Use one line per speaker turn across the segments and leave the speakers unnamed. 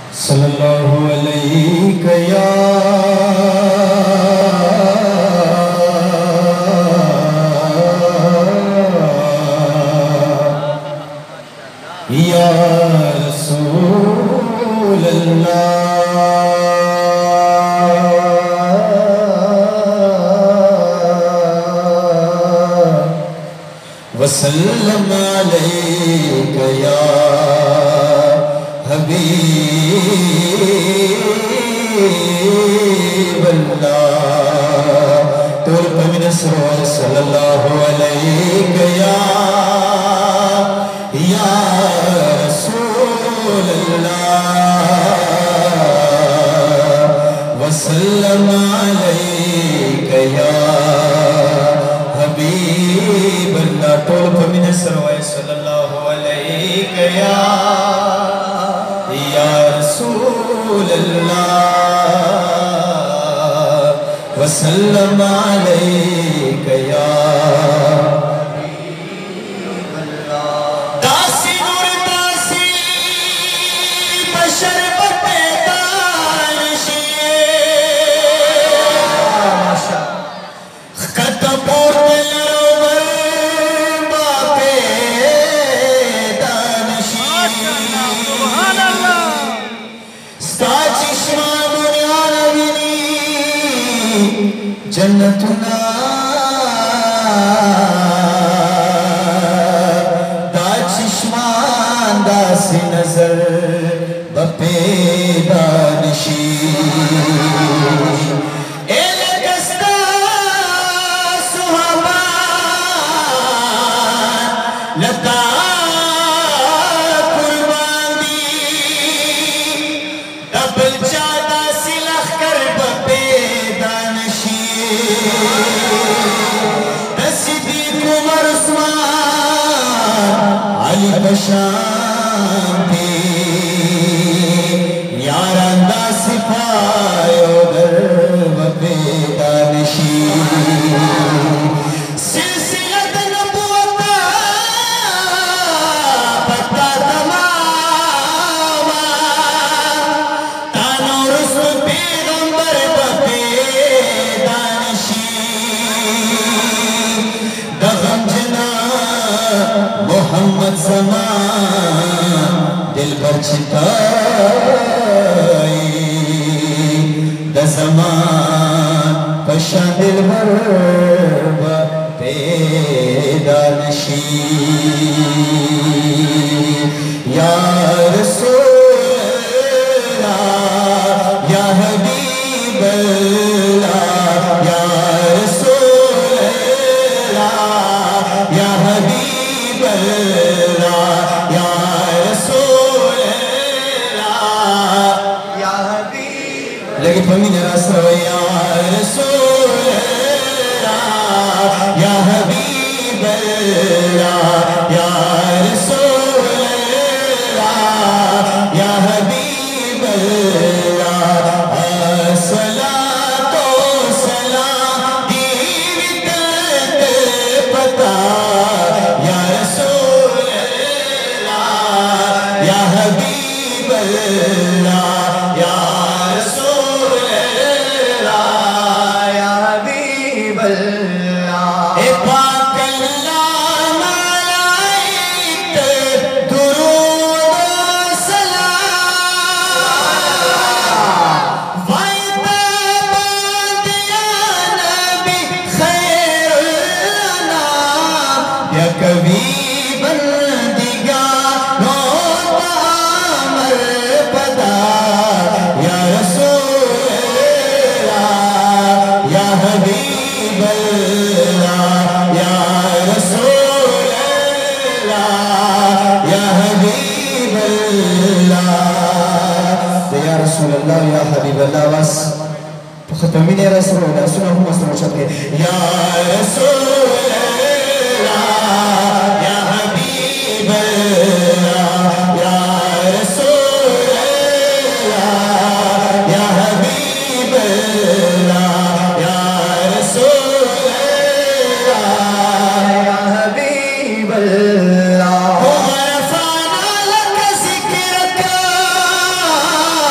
صلی اللہ علیہ یا رسول اللہ وسلم علیک یا حبیب اللہ طول پمن سرور صلی اللہ علیہ یا رسول اللہ وسلم علیک یا حبیب اللہ طول پمن سرور صلی اللہ علیہ یا رسول اللہ وسلم علیک یا حبیب اللہ داسی نور داسی بشر بپیدانشی ختم پورت لروبر باپیدانشی سبحان اللہ ستا چشمہ بنیان بینی جنتنا دا چشمان دا سی نظر بپیدانشی اے لگستا صحابان لتا بشان بھی یاران دا سپایو در وپیدانشی سلسلت نبوتا پتا تماما تانو رسول پیغمبر وپیدانشی دغم جنا محمد زمان دل پر چھتائی دا زمان پشان دل پر پیدانشی یا رسول اللہ یا حبیب اللہ یا رسول اللہ یا حبیب اللہ یا رسول اللہ یا حبیب لیکن فہمین راس رو یا رسول اللہ یا حبیب اللہ یا رسول اللہ یا حبیب اللہ الصلاة والسلام دیوت پتا یا رسول اللہ یا حبیب اللہ یا رسول اللہ یا حبیب اللہ اے پاک اللہ ملائک درود و سلام وعیدہ باندیا نبی خیر الانام یا کبھی اللہ یا حبیب اللہ بس ختمی نہیں رسول اللہ سنہ ہوں مستر مشہد کے یا رسول اللہ یا حبیب اللہ یا رسول اللہ یا حبیب اللہ یا رسول اللہ یا حبیب اللہ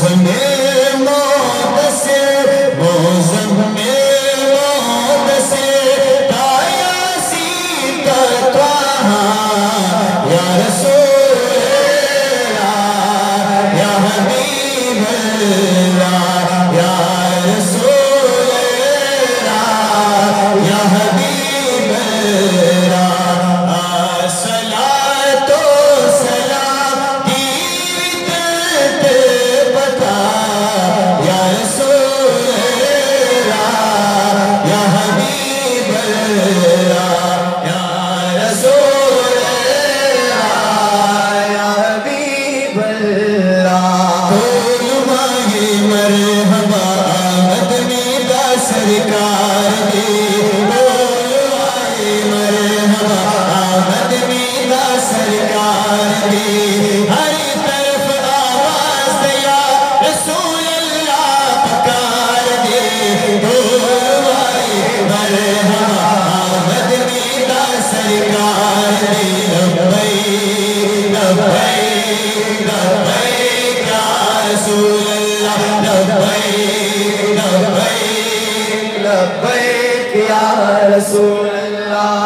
رسول اللہ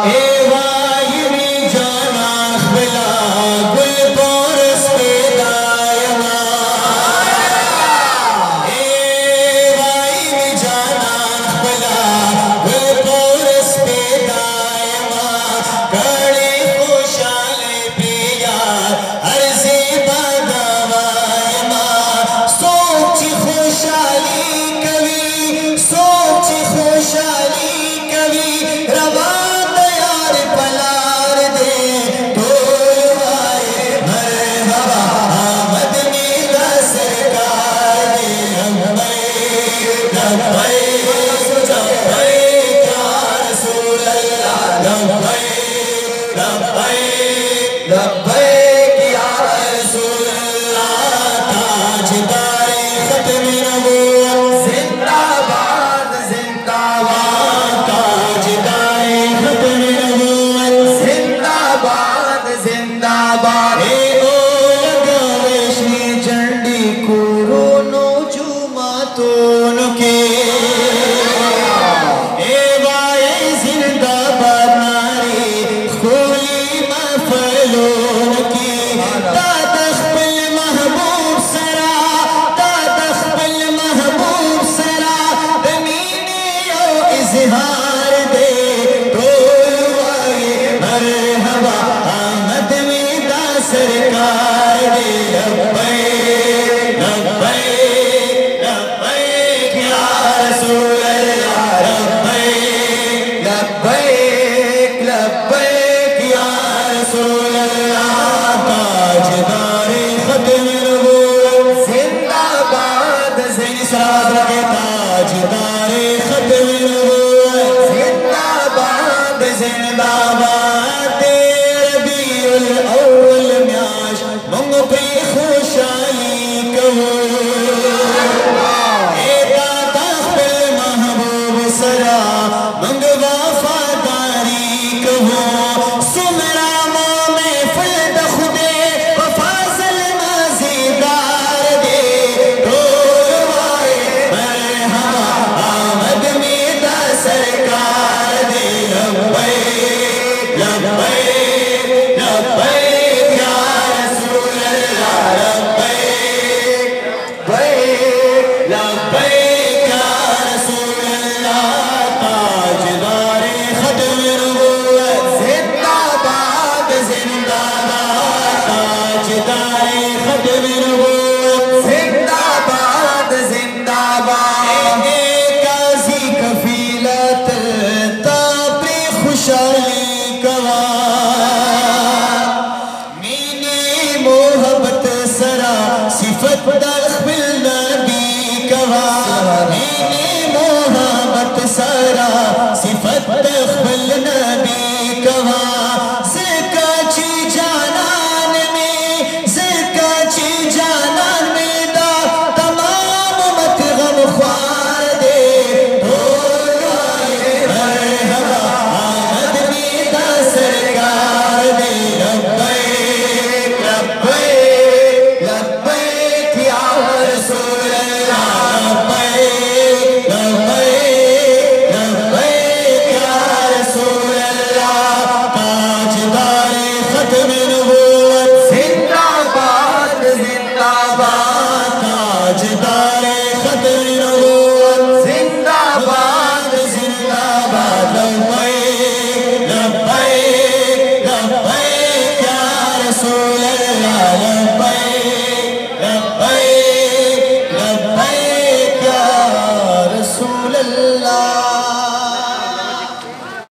زندہ باد